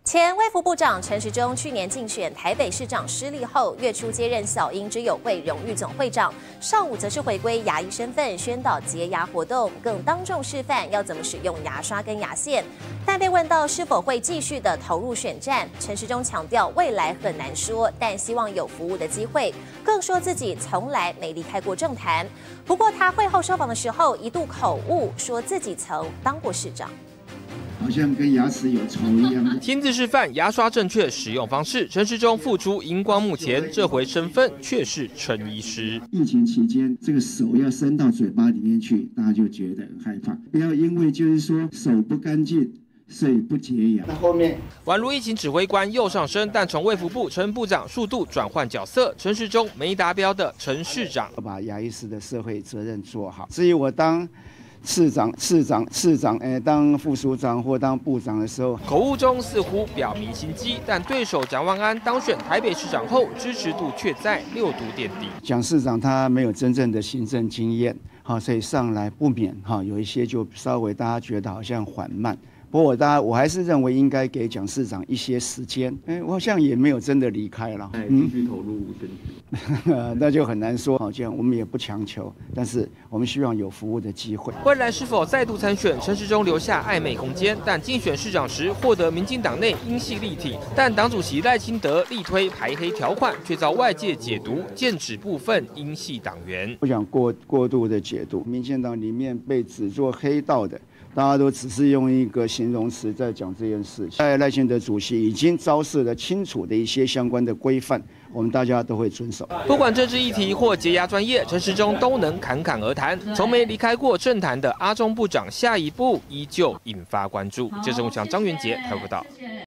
前卫福部长陈时中去年竞选台北市长失利后，月初接任小英之友会荣誉总会长，上午则是回归牙医身份，宣导洁牙活动，更当众示范要怎么使用牙刷跟牙线。但被问到是否会继续的投入选战，陈时中强调未来很难说，但希望有服务的机会，更说自己从来没离开过政坛。不过他会后受访的时候一度口误，说自己曾当过市长。 好像跟牙齿有仇一样。 亲自示范牙刷正确使用方式，陈时中复出荧光幕前，这回身份却是陈医师。 疫情期间，这个手要伸到嘴巴里面去，大家就觉得很害怕。不要因为就是说手不干净，所以不洁牙。那后面宛如疫情指挥官又上升，但从卫福部陈部长数度转换角色，陈时中没达标的陈市长， 把牙医师的社会责任做好。至于我当 市长，当副署长或当部长的时候， 口误中似乎表明心机，但对手蒋万安当选台北市长后，支持度却在6度垫底。 蒋市长他没有真正的行政经验，所以上来不免有一些就稍微大家觉得好像缓慢。 不过我还是认为应该给蒋市长一些时间。我好像也没有真的离开了， 继续投入选举， 那就很难说。好像我们也不强求，但是我们希望有服务的机会。 未来是否再度参选，陈时中留下暧昧空间。但竞选市长时获得民进党内英系力挺，但党主席赖清德力推排黑条款，却遭外界解读剑指部分英系党员。 不想过度的解读，民进党里面被指作黑道的。 大家都只是用一个形容词在讲这件事情。赖清德主席已经昭示了清楚的一些相关的规范，我们大家都会遵守。 不管政治议题或洁牙专业，陈时中都能侃侃而谈。从没离开过政坛的阿中部长，下一步依旧引发关注。记者吴翔、张元杰台报道。